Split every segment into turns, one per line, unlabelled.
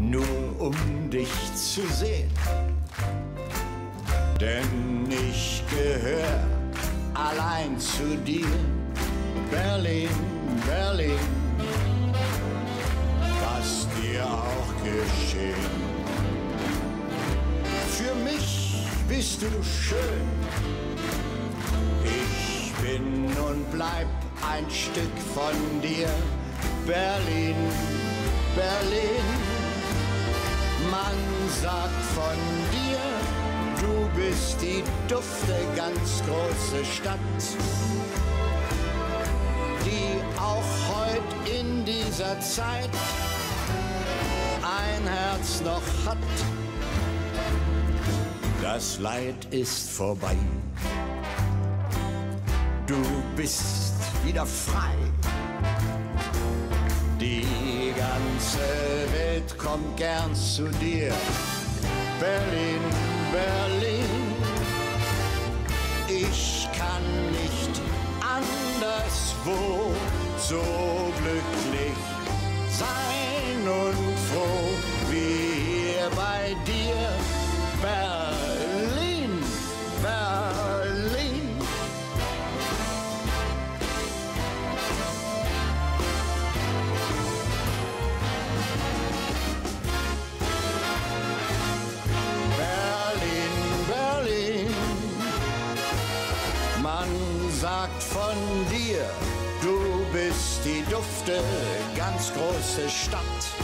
nur um dich zu sehen. Denn ich gehör allein zu dir, Berlin, Berlin, was dir auch geschehen. Für mich bist du schön, ich bin und bleib ein Stück von dir, Berlin, Berlin. Man sagt von dir, du bist die dufte, ganz große Stadt, die auch heut in dieser Zeit ein Herz noch hat. Das Leid ist vorbei, du bist wieder frei. Die ganze Welt kommt gern zu dir, Berlin, Berlin. Ich kann nicht anderswo so glücklich sein und froh wie hier bei dir, Berlin, Berlin. Man sagt von dir, du bist die dufte, ganz große Stadt.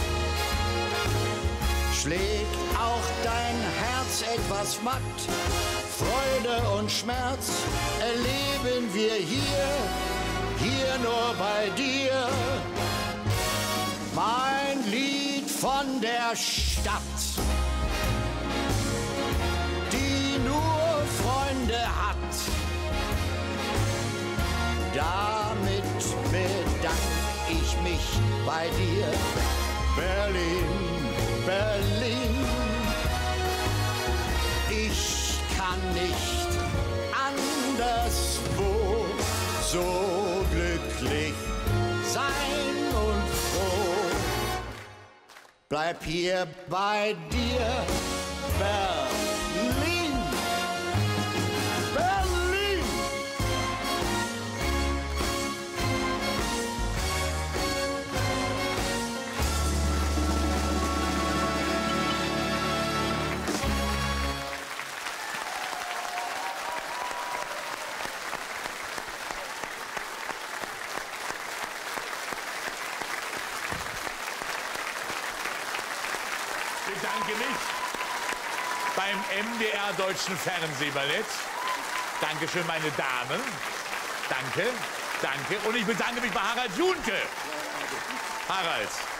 Schlägt auch dein Herz etwas matt? Freude und Schmerz erleben wir hier nur bei dir. Mein Lied von der Stadt, die nur Freunde hat. Damit bedank ich mich bei dir, Berlin, Berlin. Ich kann nicht anderswo so glücklich sein und froh. Bleib hier bei dir, Berlin, Berlin.
Ich bedanke mich beim MDR Deutschen Fernsehballett. Dankeschön, meine Damen. Danke, danke. Und ich bedanke mich bei Harald Junke. Harald.